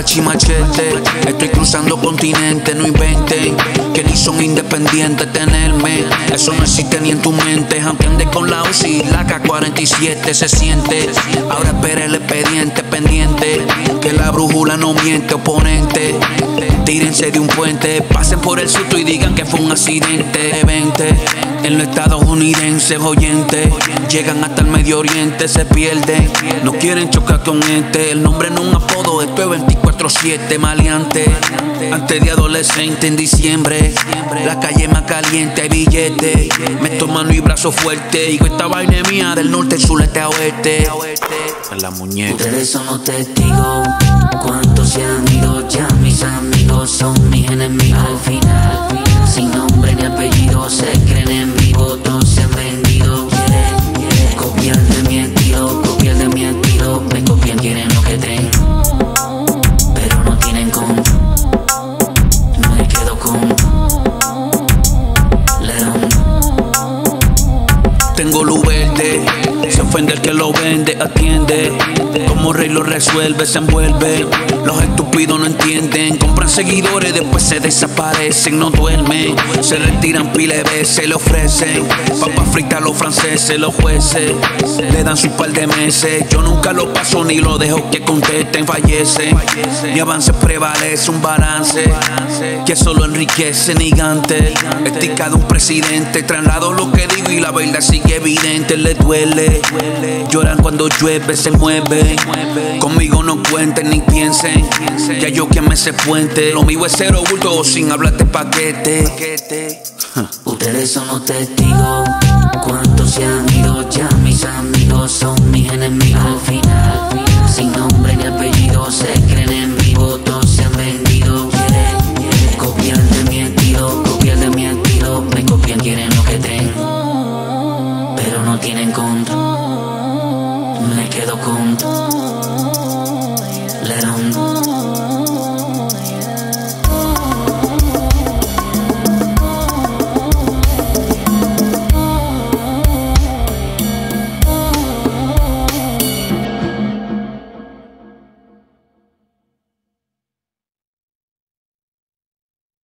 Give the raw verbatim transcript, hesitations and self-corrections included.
hachi machete. Estoy cruzando continentes, no inventen que ni son independientes. Tenerme, eso no existe ni en tu mente. Aunque ande con la U C I, la K cuarenta y siete se siente. Ahora espera el expediente pendiente, que la brújula no miente. Oponente, tírense de un puente, pasen por el susto y digan que fue un accidente. veinte en los estadounidenses oyentes, llegan hasta el Medio Oriente, se pierden. No quieren chocar con este, el nombre no es un apodo, esto es veinticuatro siete maleante. Antes de adolescente en diciembre, la calle más caliente, hay billetes. Meto mano y brazo fuerte, digo esta vaina es mía, del norte, sur, este a oeste. En la muñeca. Ustedes son los testigos, cuántos se han ido ya, mis amigos son mis enemigos. Al final, sin nombre ni apellido, se creen en vivo, todos se han vendido. Quieren, quieren copiar de mi estilo, copiar de mi estilo. Me copian, quieren lo que tengo, pero no tienen con. Me quedo con León. Tengo luz verde, se ofende el que lo vende, atiende. Como rey lo resuelve, se envuelve. Los estúpidos no entienden, compran seguidores, después se desaparecen, no duermen. Se retiran pile de veces, le ofrecen papas fritas a los franceses, los jueces le dan su par de meses. Yo nunca lo paso ni lo dejo que contesten, fallecen. Mi avance prevalece, un balance que solo enriquece gigante. Estica de un presidente, traslado lo que digo y la verdad sigue evidente. Le duele, lloran cuando llueve, se mueve. Conmigo no cuenten ni piensen, ya yo que me sé puente. Lo mío es cero bulto sin hablar de paquete. Ustedes son los testigos, cuántos se han ido ya, mis amigos son mis enemigos. Al final, sin nombre ni apellido, se creen en vivo, todos se han vendido. Quieren, quieren copiar de mi estilo, copiar de mi estilo. Me copian, quieren lo que tengo, pero no tienen control. Me quedo con